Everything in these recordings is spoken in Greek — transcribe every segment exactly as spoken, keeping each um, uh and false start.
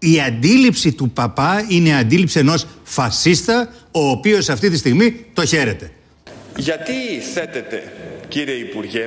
Η αντίληψη του παπά είναι αντίληψη ενός φασίστα, ο οποίος αυτή τη στιγμή το χαίρεται. Γιατί θέτετε, κύριε Υπουργέ,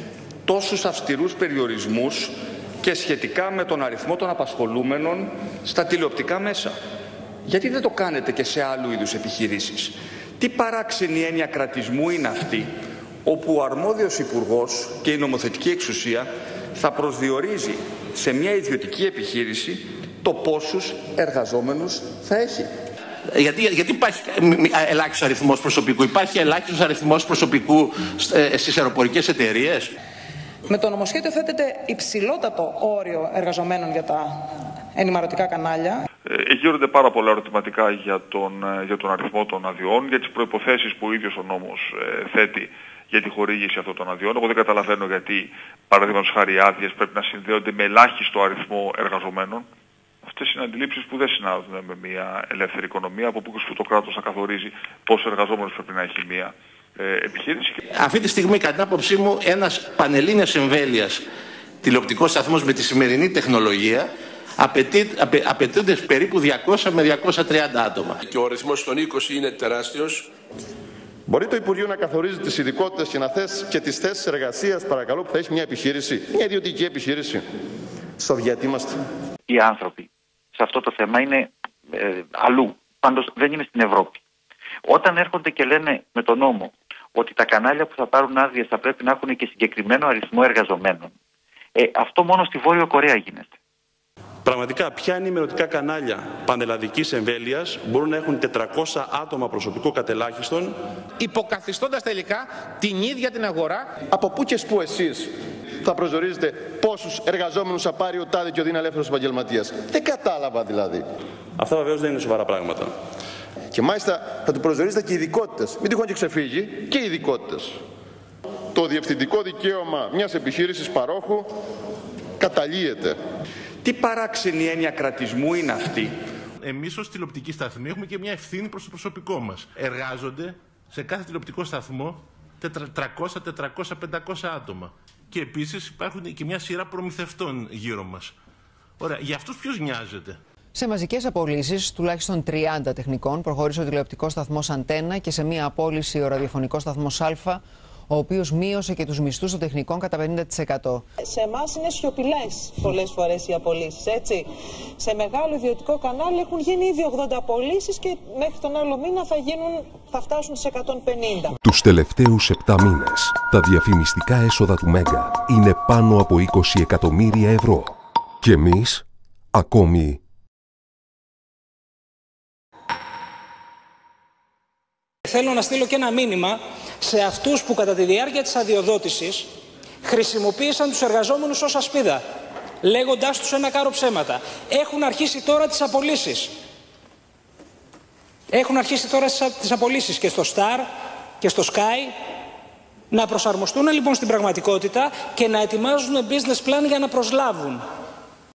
τόσους αυστηρούς περιορισμούς και σχετικά με τον αριθμό των απασχολούμενων στα τηλεοπτικά μέσα? Γιατί δεν το κάνετε και σε άλλου είδους επιχειρήσεις? Τι παράξενη έννοια κρατισμού είναι αυτή, όπου ο αρμόδιος υπουργός και η νομοθετική εξουσία θα προσδιορίζει σε μια ιδιωτική επιχείρηση το πόσους εργαζόμενους θα έχει? Γιατί, γιατί υπάρχει ελάχιστος αριθμός προσωπικού, υπάρχει ελάχιστος αριθμός προσωπικού στις αεροπορικές εταιρείες? Με το νομοσχέδιο θέτεται υψηλότατο όριο εργαζομένων για τα ενημερωτικά κανάλια. Ε, γύρονται πάρα πολλά ερωτηματικά για τον, για τον αριθμό των αδειών, για τις προϋποθέσεις που ο ίδιος ο νόμος ε, θέτει για τη χορήγηση αυτών των αδειών. Εγώ δεν καταλαβαίνω γιατί, παραδείγματος χάρη, άδειες πρέπει να συνδέονται με ελάχιστο αριθμό εργαζομένων. Αυτές είναι αντιλήψεις που δεν συνάδουν με μια ελεύθερη οικονομία, από που το κράτος θα καθορίζει πόσους εργαζόμενους πρέπει να έχει μια ε, επιχείρηση. Αυτή τη στιγμή, κατά την άποψή μου, ένας πανελλήνιας εμβέλειας τηλεοπτικός σταθμός με τη σημερινή τεχνολογία απαιτεί, απαι, απαιτούνται περίπου διακόσια με διακόσια τριάντα άτομα. Και ο αριθμός των είκοσι είναι τεράστιος. Μπορεί το Υπουργείο να καθορίζει τις ειδικότητες και να θέσει και τις θέσεις εργασίας, παρακαλώ, που θα έχει μια επιχείρηση, μια ιδιωτική επιχείρηση? Σοβιετοί είμαστε. Οι άνθρωποι σε αυτό το θέμα είναι ε, αλλού. Πάντως δεν είναι στην Ευρώπη. Όταν έρχονται και λένε με τον νόμο ότι τα κανάλια που θα πάρουν άδειες θα πρέπει να έχουν και συγκεκριμένο αριθμό εργαζομένων, ε, αυτό μόνο στη Βόρειο Κορέα γίνεται. Πραγματικά, ποια ενημερωτικά κανάλια πανελλαδικής εμβέλειας μπορούν να έχουν τετρακόσια άτομα προσωπικό κατελάχιστον, υποκαθιστώντας τελικά την ίδια την αγορά? Από πού και σπου εσείς θα προσδιορίζετε πόσους εργαζόμενους θα πάρει ο τάδε και ο δίνα ελεύθερος επαγγελματίας? Δεν κατάλαβα δηλαδή. Αυτά βεβαίως δεν είναι σοβαρά πράγματα. Και μάλιστα θα του προσδιορίζετε και ειδικότητες. Μην τυχόν και ξεφύγει, και ειδικότητες. Το διευθυντικό δικαίωμα μιας επιχείρησης παρόχου καταλύεται. Τι παράξενη έννοια κρατισμού είναι αυτή? Εμείς ως τηλεοπτική σταθμή έχουμε και μια ευθύνη προς το προσωπικό μας. Εργάζονται σε κάθε τηλεοπτικό σταθμό τριακόσια, τετρακόσια, πεντακόσια άτομα. Και επίσης υπάρχουν και μια σειρά προμηθευτών γύρω μας. Ωραία, για αυτούς ποιος νοιάζεται? Σε μαζικές απολύσεις, τουλάχιστον τριάντα τεχνικών, προχώρησε ο τηλεοπτικός σταθμός Αντένα και σε μία απόλυση ο ραδιοφωνικός σταθμός Α, ο οποίος μείωσε και τους μισθούς των τεχνικών κατά πενήντα τοις εκατό. Σε εμάς είναι σιωπηλές πολλές φορές οι απολύσεις, έτσι. Σε μεγάλο ιδιωτικό κανάλι έχουν γίνει ήδη ογδόντα απολύσεις και μέχρι τον άλλο μήνα θα, γίνουν, θα φτάσουν στις εκατόν πενήντα. Τους τελευταίους επτά μήνες, τα διαφημιστικά έσοδα του Μέγκα είναι πάνω από είκοσι εκατομμύρια ευρώ. Και εμείς, ακόμη... Θέλω να στείλω και ένα μήνυμα σε αυτούς που κατά τη διάρκεια της αδειοδότησης χρησιμοποίησαν τους εργαζόμενους ως ασπίδα, λέγοντάς τους ένα κάρο ψέματα. Έχουν αρχίσει τώρα τις απολύσεις. Έχουν αρχίσει τώρα τις απολύσεις και στο Star και στο Sky. Να προσαρμοστούν λοιπόν στην πραγματικότητα και να ετοιμάζουν business plan για να προσλάβουν.